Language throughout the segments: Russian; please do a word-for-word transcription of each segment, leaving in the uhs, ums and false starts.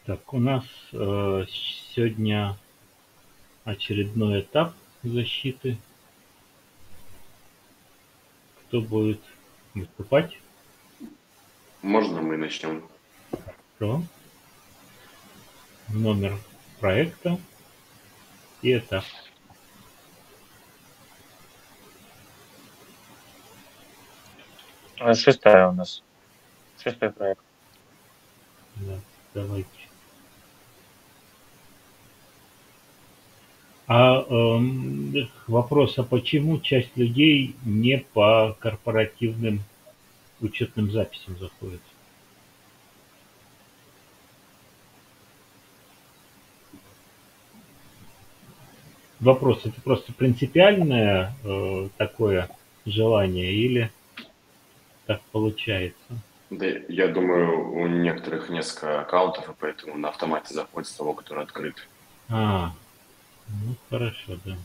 Так, у нас э, сегодня очередной этап защиты. Кто будет выступать? Можно мы начнем? Кто? Номер проекта и этап. А, Шестая у нас. Шестой проект. Да, давайте. А эм, вопрос, а почему часть людей не по корпоративным учетным записям заходит? Вопрос, это просто принципиальное э, такое желание или так получается? Да, я думаю, у некоторых несколько аккаунтов, и поэтому на автомате заходит с того, который открыт. А, ну хорошо, да.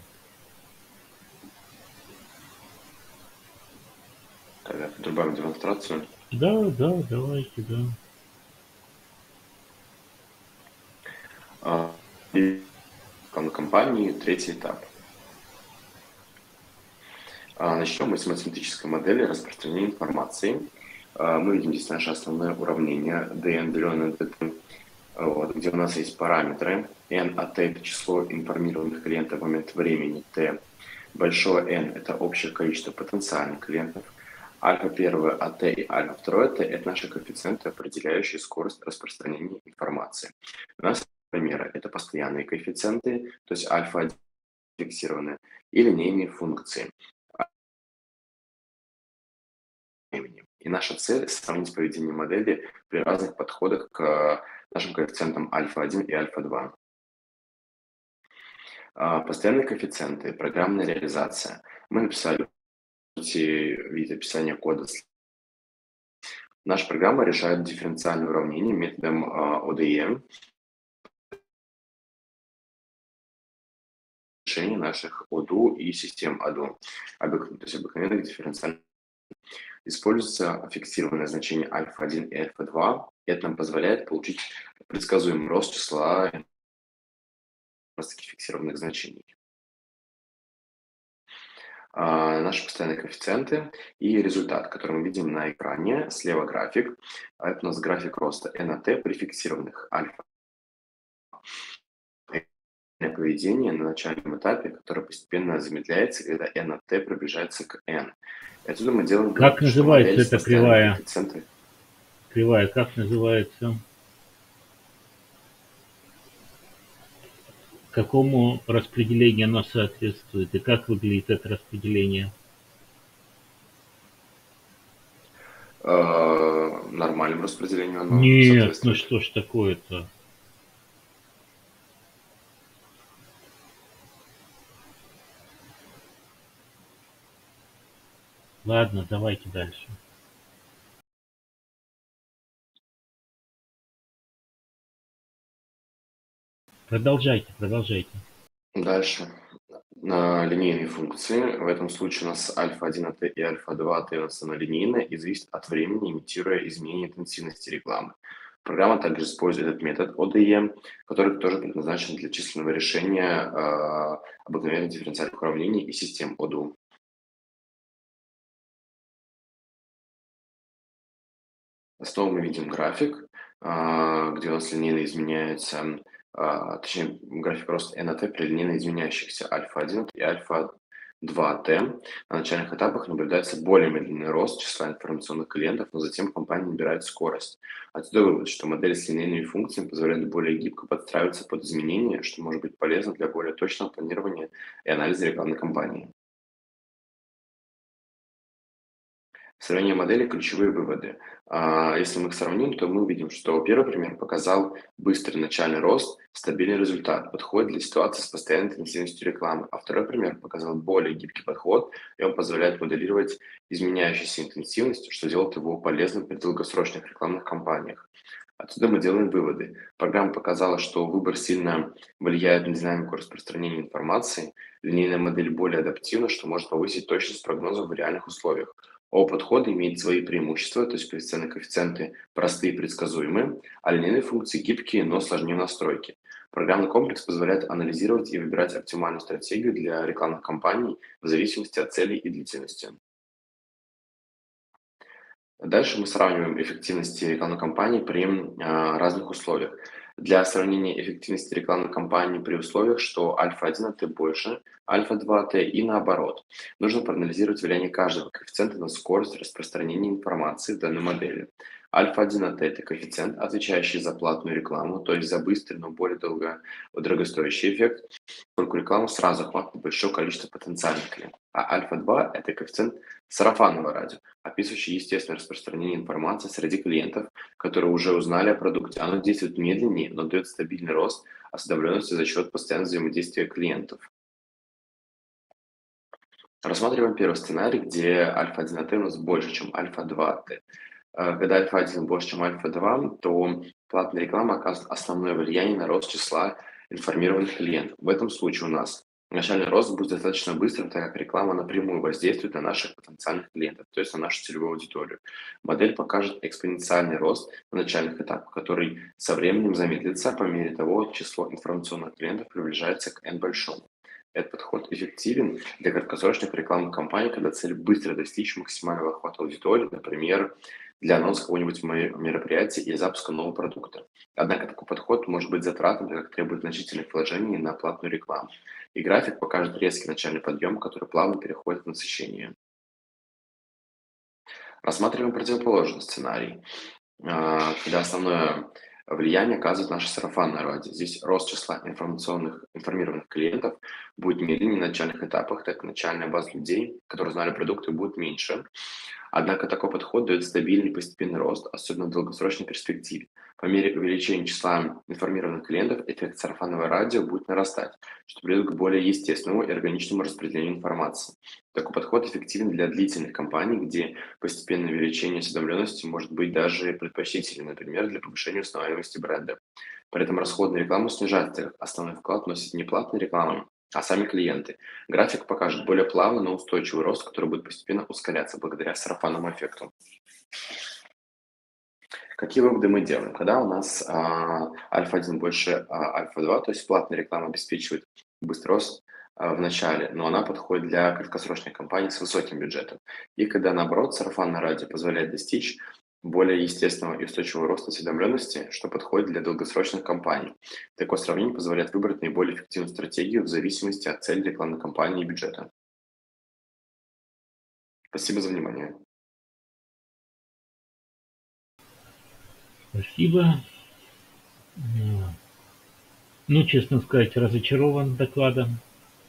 Тогда добавим демонстрацию. Да, да, давайте, да. А, И компании третий этап. А, Начнем мы с математической модели распространения информации. А, Мы видим здесь наше основное уравнение dn, деленное на dt, вот, где у нас есть параметры. N от t – это число информированных клиентов в момент времени t. Большое N – это общее количество потенциальных клиентов. Альфа первое от t и альфа второе t – это наши коэффициенты, определяющие скорость распространения информации. У нас примеры – это постоянные коэффициенты, то есть альфа один фиксированные, и линейные функции. И наша цель – сравнить поведение модели при разных подходах к нашим коэффициентам альфа один и альфа два. Постоянные коэффициенты, программная реализация. Мы написали, видите описание кода. Наша программа решает дифференциальные уравнения методом о дэ и эм, решение наших о д у и систем о д у, то есть обыкновенных дифференциальных. Используется фиксированное значение альфа один и альфа два. Это нам позволяет получить предсказуемый рост числа фиксированных значений. А, наши постоянные коэффициенты и результат, который мы видим на экране. Слева график. А это у нас график роста n от t при фиксированных альфа. Поведение на начальном этапе, которое постепенно замедляется, когда n от t приближается к n. И отсюда мы делаем вывод, Как что модель называется с эта постоянными кривая? коэффициентами. Кривая, как называется? Какому распределению она соответствует и как выглядит это распределение? Э, нормальному распределению оно Нет, ну соответствует. что ж такое-то? Ладно, давайте дальше. Продолжайте, продолжайте. Дальше. На линейные функции. В этом случае у нас альфа один от t и альфа два от t у нас она линейная и зависит от времени, имитируя изменение интенсивности рекламы. Программа также использует этот метод о дэ и эм, который тоже предназначен для численного решения э, обыкновенных дифференциальных уравнений и систем о д у. Снова мы видим график, а, где у нас линейно изменяется, а, точнее, график роста n от t при линейно изменяющихся альфа один и альфа два t. На начальных этапах наблюдается более медленный рост числа информационных клиентов, но затем компания набирает скорость. Отсюда вывод, что модель с линейными функциями позволяет более гибко подстраиваться под изменения, что может быть полезно для более точного планирования и анализа рекламной кампании. Сравнение моделей, ключевые выводы. А, Если мы их сравним, то мы увидим, что первый пример показал быстрый начальный рост, стабильный результат, подходит для ситуации с постоянной интенсивностью рекламы. А второй пример показал более гибкий подход, и он позволяет моделировать изменяющуюся интенсивность, что делает его полезным при долгосрочных рекламных кампаниях. Отсюда мы делаем выводы. Программа показала, что выбор сильно влияет на динамику распространения информации. Линейная модель более адаптивна, что может повысить точность прогнозов в реальных условиях. Оба подхода имеют свои преимущества, то есть коэффициентные коэффициенты простые и предсказуемые, а линейные функции гибкие, но сложнее в настройке. Программный комплекс позволяет анализировать и выбирать оптимальную стратегию для рекламных кампаний в зависимости от целей и длительности. Дальше мы сравниваем эффективности рекламной кампании при а, разных условиях. Для сравнения эффективности рекламной кампании при условиях, что альфа один от t больше, альфа два от t и наоборот, нужно проанализировать влияние каждого коэффициента на скорость распространения информации в данной модели. Альфа один от t – это коэффициент, отвечающий за платную рекламу, то есть за быстрый, но более долго, дорогостоящий эффект, поскольку реклама сразу охватывает большое количество потенциальных клиентов. А альфа два – это коэффициент сарафанного радио, описывающий естественное распространение информации среди клиентов, которые уже узнали о продукте. Оно действует медленнее, но дает стабильный рост осведомленности за счет постоянного взаимодействия клиентов. Рассматриваем первый сценарий, где альфа один от t у нас больше, чем альфа два от t. Когда альфа один больше, чем альфа два, то платная реклама оказывает основное влияние на рост числа информированных клиентов. В этом случае у нас начальный рост будет достаточно быстрым, так как реклама напрямую воздействует на наших потенциальных клиентов, то есть на нашу целевую аудиторию. Модель покажет экспоненциальный рост на начальных этапах, который со временем замедлится по мере того, число информационных клиентов приближается к n большому. Этот подход эффективен для краткосрочных рекламных кампаний, когда цель быстро достичь максимального охвата аудитории, например, для анонса какого-нибудь мероприятия или запуска нового продукта. Однако такой подход может быть затратным, так как требует значительных вложений на платную рекламу. И график покажет резкий начальный подъем, который плавно переходит в насыщение. Рассматриваем противоположный сценарий, когда основное влияние оказывает наше сарафанное радио. Здесь рост числа информационных, информированных клиентов будет медленнее на начальных этапах, так как начальная база людей, которые знали продукты, будет меньше. Однако такой подход дает стабильный постепенный рост, особенно в долгосрочной перспективе. По мере увеличения числа информированных клиентов эффект сарафанного радио будет нарастать, что приведет к более естественному и органичному распределению информации. Такой подход эффективен для длительных кампаний, где постепенное увеличение осведомленности может быть даже предпочтительным, например, для повышения узнаваемости бренда. При этом расход на рекламу снижается, так как основной вклад носит не платная реклама, а сами клиенты. График покажет более плавный, но устойчивый рост, который будет постепенно ускоряться благодаря сарафанному эффекту. Какие выводы мы делаем? Когда у нас а, альфа один больше а, альфа два, то есть платная реклама обеспечивает быстрый рост а, в начале, но она подходит для краткосрочной кампании с высоким бюджетом. И когда, наоборот, сарафанное радио позволяет достичь более естественного и устойчивого роста осведомленности, что подходит для долгосрочных кампаний. Такое сравнение позволяет выбрать наиболее эффективную стратегию в зависимости от цели рекламной кампании и бюджета. Спасибо за внимание. Спасибо. Ну, честно сказать, разочарован докладом.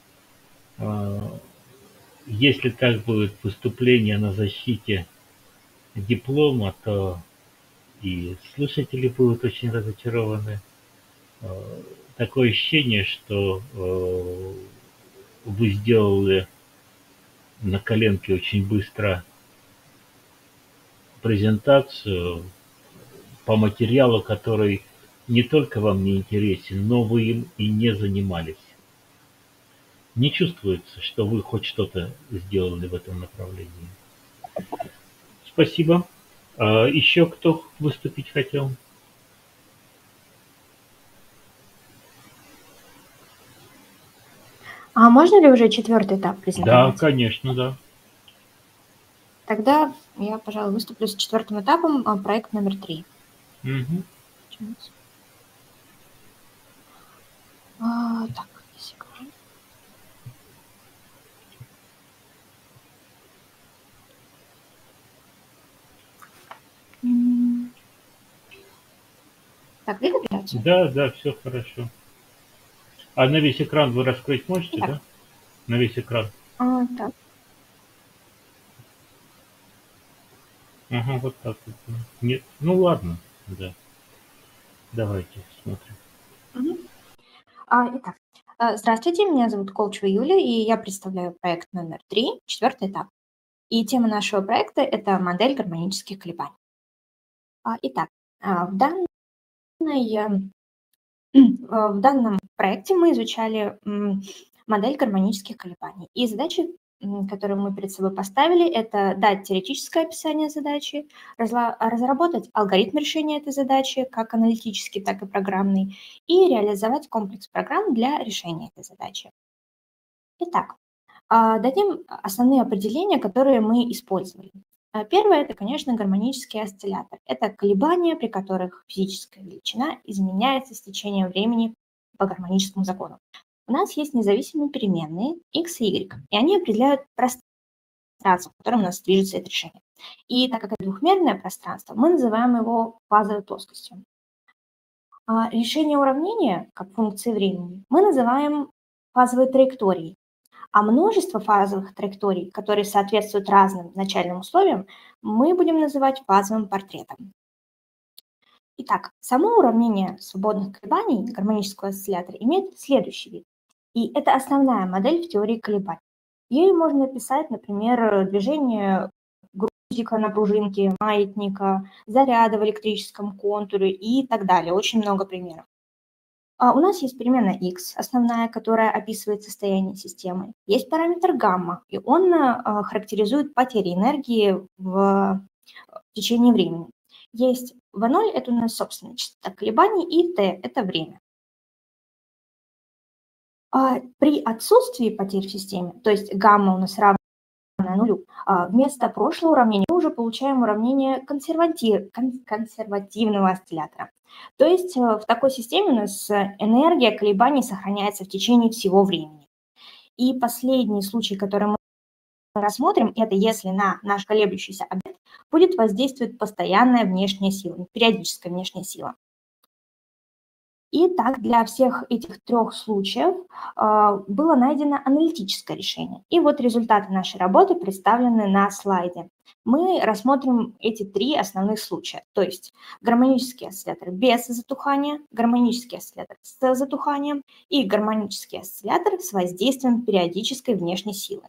Если так будет выступление на защите диплома, то и слушатели будут очень разочарованы. Такое ощущение, что вы сделали на коленке очень быстро презентацию по материалу, который не только вам не интересен, но вы им и не занимались. Не чувствуется, что вы хоть что-то сделали в этом направлении. Спасибо. А еще кто выступить хотел? А можно ли уже четвертый этап презентовать? Да, конечно, да. Тогда я, пожалуй, выступлю с четвертым этапом, а, проект номер три. Угу. А, так, секунду. М. Так, видно презентацию? Да, да, все хорошо. А на весь экран вы раскрыть можете, Так. да? На весь экран. А, так. Ага, вот так вот. Нет, ну ладно, да. Давайте смотрим. Мгм. А, итак, а, здравствуйте, меня зовут Колчева Юлия, и я представляю проект номер три, четвертый этап. И тема нашего проекта – это модель гармонических колебаний. А, итак, а, в данной, м, а, в данном проекте мы изучали м, модель гармонических колебаний. И задача которую мы перед собой поставили, это дать теоретическое описание задачи, разработать алгоритм решения этой задачи, как аналитический, так и программный, и реализовать комплекс программ для решения этой задачи. Итак, дадим основные определения, которые мы использовали. Первое – это, конечно, гармонический осциллятор. Это колебания, при которых физическая величина изменяется с течением времени по гармоническому закону. У нас есть независимые переменные x и y, и они определяют пространство, в котором у нас движется это решение. И так как это двухмерное пространство, мы называем его фазовой плоскостью. А решение уравнения, как функции времени, мы называем фазовой траекторией. А множество фазовых траекторий, которые соответствуют разным начальным условиям, мы будем называть фазовым портретом. Итак, само уравнение свободных колебаний гармонического осциллятора имеет следующий вид. И это основная модель в теории колебаний. Ею можно описать, например, движение грузика на пружинке, маятника, заряда в электрическом контуре и так далее. Очень много примеров. А у нас есть переменная x, основная, которая описывает состояние системы. Есть параметр гамма, и он характеризует потери энергии в течение времени. Есть ви ноль, это у нас собственная частота колебаний, и t – это время. А при отсутствии потерь в системе, то есть гамма у нас равна нулю, вместо прошлого уравнения мы уже получаем уравнение консерватив, консервативного осциллятора. То есть в такой системе у нас энергия колебаний сохраняется в течение всего времени. И последний случай, который мы рассмотрим, это если на наш колеблющийся объект будет воздействовать постоянная внешняя сила, периодическая внешняя сила. И так для всех этих трех случаев э, было найдено аналитическое решение. И вот результаты нашей работы представлены на слайде. Мы рассмотрим эти три основных случая, то есть гармонический осциллятор без затухания, гармонический осциллятор с затуханием и гармонический осциллятор с воздействием периодической внешней силы.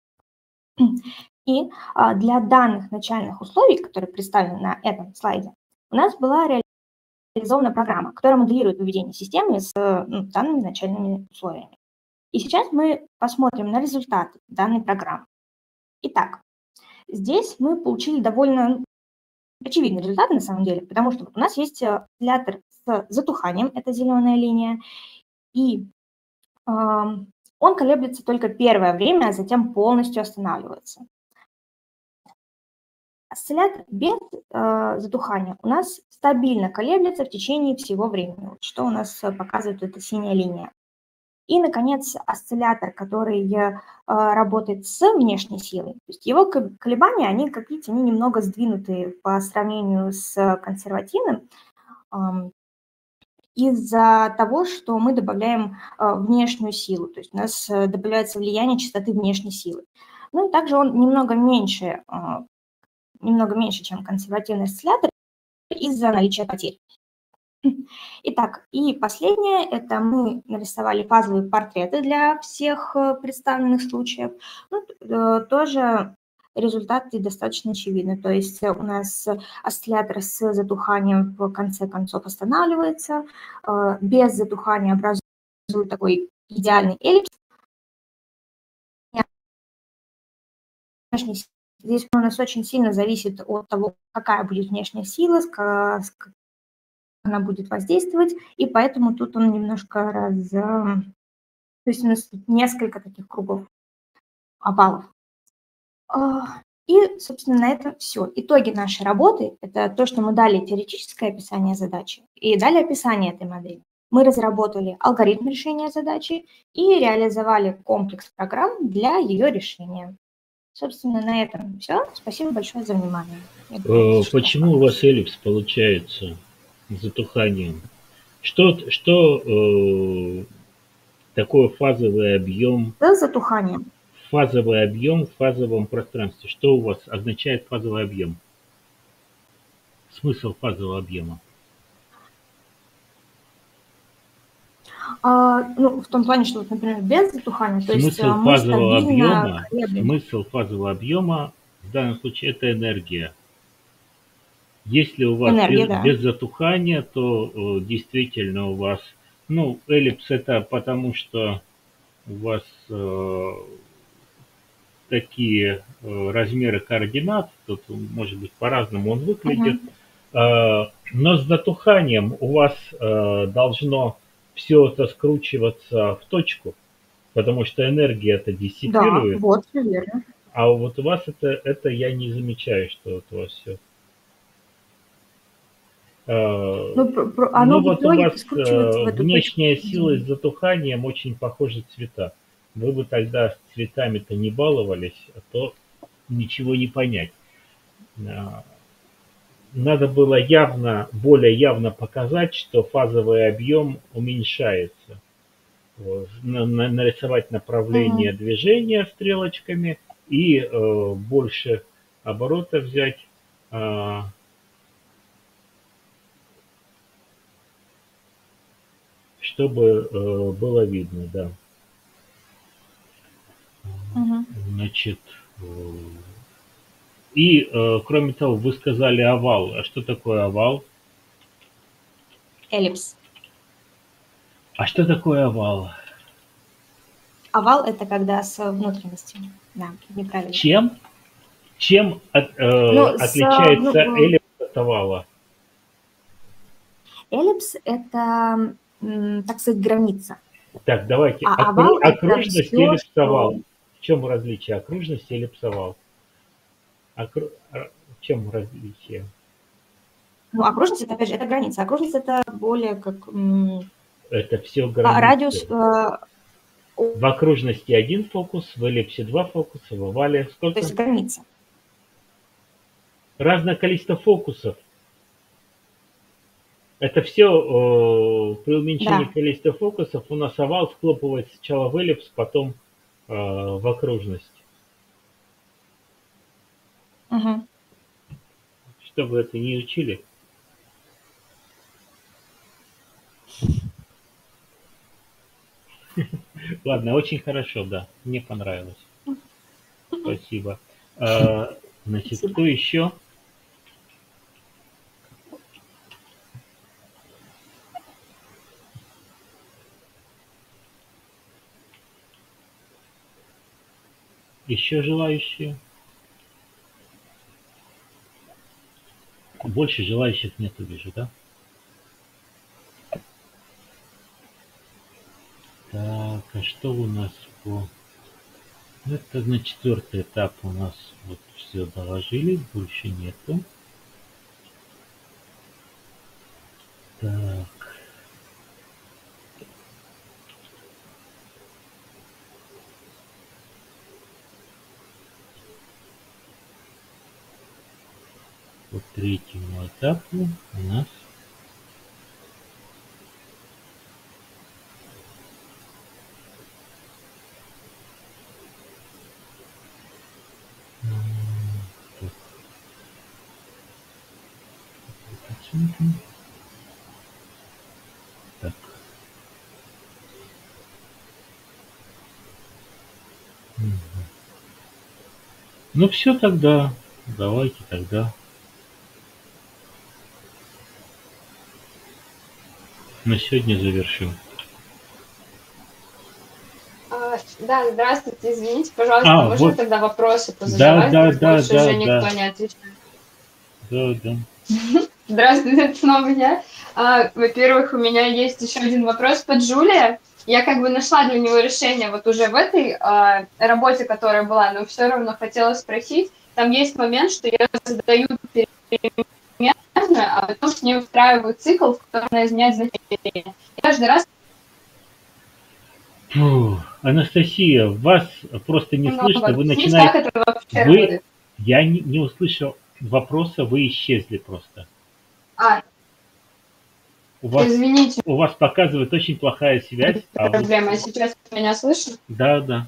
И э, для данных начальных условий, которые представлены на этом слайде, у нас была реализована реализована программа, которая моделирует поведение системы с ну, данными начальными условиями. И сейчас мы посмотрим на результаты данной программы. Итак, здесь мы получили довольно очевидные результаты на самом деле, потому что вот у нас есть осциллятор с затуханием, это зеленая линия, и э, он колеблется только первое время, а затем полностью останавливается. Осциллятор без э, затухания у нас стабильно колеблется в течение всего времени, вот что у нас показывает эта синяя линия. И, наконец, осциллятор, который э, работает с внешней силой, то есть его колебания, они, как видите, они немного сдвинуты по сравнению с консервативным, э, из-за того, что мы добавляем э, внешнюю силу, то есть у нас добавляется влияние частоты внешней силы. Ну и также он немного меньше, э, немного меньше, чем консервативный осциллятор из-за наличия потерь. Итак, и последнее, это мы нарисовали фазовые портреты для всех представленных случаев. Ну, тоже результаты достаточно очевидны. То есть у нас осциллятор с затуханием в конце концов останавливается, без затухания образует такой идеальный эллипс. Здесь у нас очень сильно зависит от того, какая будет внешняя сила, как она будет воздействовать, и поэтому тут он немножко раз... То есть у нас тут несколько таких кругов, овалов. И, собственно, на этом все. Итоги нашей работы – это то, что мы дали теоретическое описание задачи и дали описание этой модели. Мы разработали алгоритм решения задачи и реализовали комплекс программ для ее решения. Собственно, на этом все. Спасибо большое за внимание. Думаю, Почему у вас эллипс получается с затуханием? Что, что э, такое фазовый объем? С затуханием. Фазовый объем в фазовом пространстве. Что у вас означает фазовый объем? Смысл фазового объема? А, ну, в том плане, что, вот, например, без затухания, то смысл есть фазового объема, колеблем. смысл фазового объема в данном случае это энергия. Если у вас энергия, без, да. без затухания, то э, действительно у вас, ну, эллипс это потому, что у вас э, такие э, размеры координат, тут может быть по-разному он выглядит, Мгм. э, но с затуханием у вас э, должно все это скручиваться в точку, потому что энергия это Да, диссипирует, вот, всё верно. а вот у вас это, это я не замечаю, что вот у вас все. Ну, про про Ну оно в вот у итоге вас скручивается э, в эту точку внешняя сила с посередине. затуханием очень похожи цвета. Вы бы тогда с цветами-то не баловались, а то ничего не понять. А, Надо было явно, более явно показать, что фазовый объем уменьшается. Вот. На- на- Нарисовать направление Мгм. движения стрелочками и э, больше оборота взять, а, чтобы э, было видно, да. Мгм. Значит, э, и э, кроме того, вы сказали овал. А что такое овал? Эллипс. А что такое овал? Овал — это когда с внутренностями. Да, неправильно. Чем? Чем от- э, Ну, с, а, вну отличается э, эллипс от овала? эллипс — это, м, так сказать, граница, Так, давайте. а Окру- овал — это окружность, все, эллипс, что... овал. В чем различие? Окружность, эллипс, овал. Окру- а, В чем различие? Ну, окружность — это, опять же, это граница. Окружность — это более как, м, Это все а, радиус, границы. э, о В окружности один фокус, в эллипсе два фокуса, в овале то есть сколько? граница. Разное количество фокусов. Это все при уменьшении Да. количества фокусов у нас овал схлопывается сначала в эллипс, потом э, в окружность. Мгм. Что вы это не учили? Ладно, очень хорошо, да. Мне понравилось. Спасибо. А, Значит, Спасибо. кто еще? Еще желающие? Больше желающих нету, вижу, да? Так, а что у нас по... Ну, это на четвертый этап у нас вот все доложили, больше нету. Так. По третьему этапу у нас м, так, оценка. Так. Мгм. Ну все тогда. Давайте тогда на сегодня завершим. А, Да, здравствуйте, извините, пожалуйста, А, можно вот. тогда вопросы Да, позадавать? да, Здесь да, больше да, уже никто да. не отвечает. Да, да. Здравствуйте, это снова я. А, Во-первых, у меня есть еще один вопрос по Джулии. Я как бы нашла для него решение вот уже в этой а, работе, которая была, но все равно хотела спросить. Там есть момент, что я задаю переменную, а потом с ней устраиваю цикл, в котором она изменяет значение. И каждый раз Фу, Анастасия, вас просто не немного слышно. Вы объяснить, как начинаете... это вообще Вы... работает. Я не, не услышал вопроса, вы исчезли просто. А, У вас, извините, у вас показывает очень плохая связь. А вы... проблема. Сейчас меня слышно? Да, да.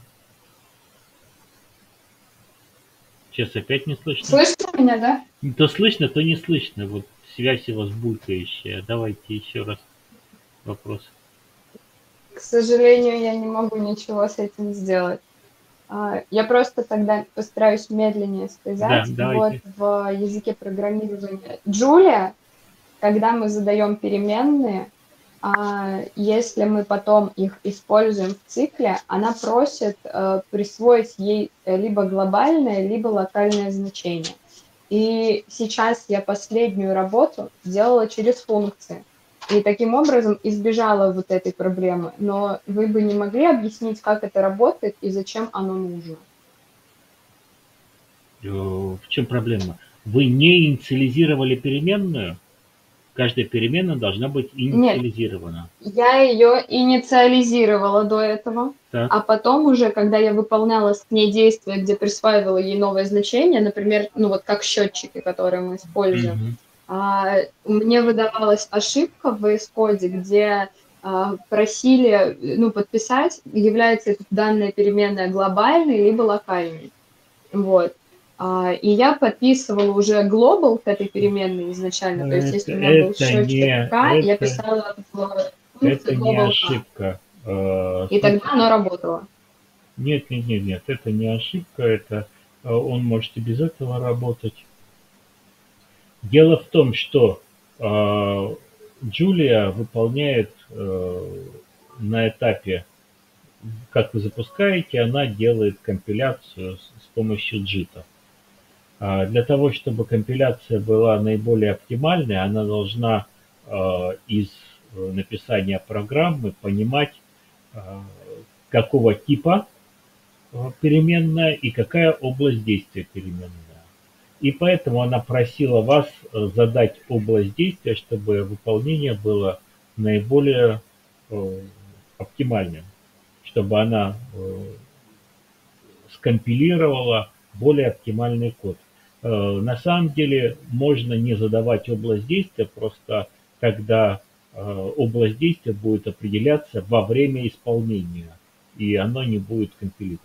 Сейчас опять не слышно. Слышно меня, да? То слышно, то не слышно. Вот связь у вас булькающая. Давайте еще раз вопрос. К сожалению, я не могу ничего с этим сделать. А, Я просто тогда постараюсь медленнее Да, сказать. Вот давайте. в языке программирования Джулия, когда мы задаем переменные, а если мы потом их используем в цикле, она просит э, присвоить ей либо глобальное, либо локальное значение. И сейчас я последнюю работу делала через функции. И таким образом избежала вот этой проблемы. Но вы бы не могли объяснить, как это работает и зачем оно нужно? В чем проблема? Вы не инициализировали переменную? Каждая переменная должна быть инициализирована. Нет, я ее инициализировала до этого, так. А потом уже, когда я выполняла с ней действия, где присваивала ей новое значение, например, ну вот как счетчики, которые мы используем, угу. а, мне выдавалась ошибка в ви эс Code, где а, просили ну, подписать, является данная переменная глобальной либо локальной. Вот. И я подписывала уже global к этой переменной изначально. То есть, это, если у меня был счетчик К, я писала в это не ошибка. И тогда оно работало. Нет, нет, нет, нет, это не ошибка, это он может и без этого работать. Дело в том, что Julia выполняет на этапе, как вы запускаете, она делает компиляцию с помощью джита. Для того, чтобы компиляция была наиболее оптимальной, она должна э, из написания программы понимать, э, какого типа переменная и какая область действия переменная. И поэтому она просила вас задать область действия, чтобы выполнение было наиболее э, оптимальным, чтобы она э, скомпилировала более оптимальный код. На самом деле можно не задавать область действия, просто тогда область действия будет определяться во время исполнения, и оно не будет компилиться.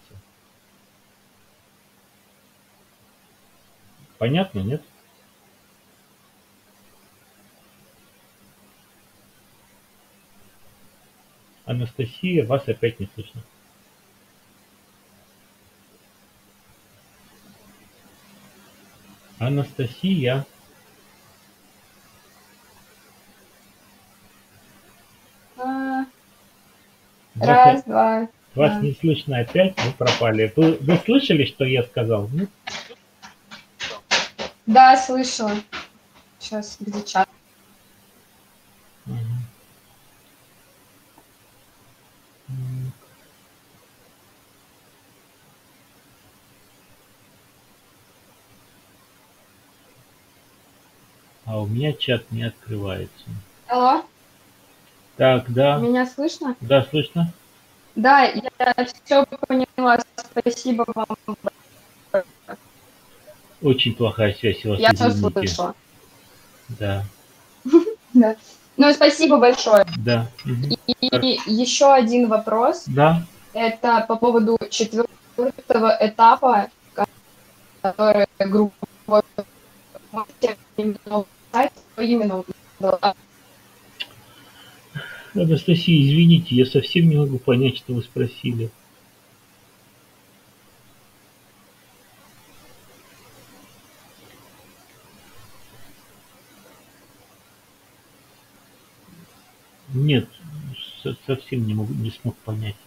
Понятно, нет? Анастасия, вас опять не слышно. Анастасия. А, раз, вас, два. Вас да. не слышно опять, вы пропали. Вы, вы слышали, что я сказал? Ну? Да, слышала. Сейчас, где чат? Угу. А у меня чат не открывается. Алло? Так, да. Меня слышно? Да, слышно. Да, я все поняла. Спасибо вам. Очень плохая связь у вас. Я все слышала. Да. Да. Ну, спасибо большое. Да. И еще один вопрос. Да. Это по поводу четвертого этапа, который группа именно. Анастасия, извините, я совсем не могу понять, что вы спросили. Нет, совсем не могу, не смог понять.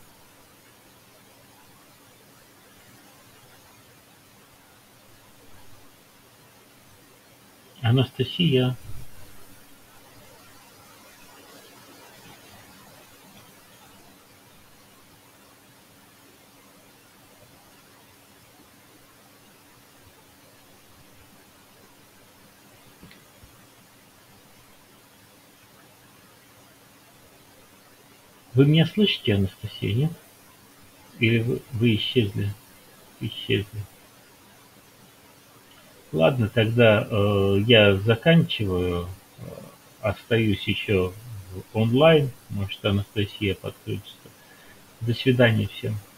Анастасия. Вы меня слышите, Анастасия, нет? Или вы, вы исчезли? Исчезли. Ладно, тогда э, я заканчиваю. Остаюсь еще онлайн. Может, Анастасия подключится. До свидания всем.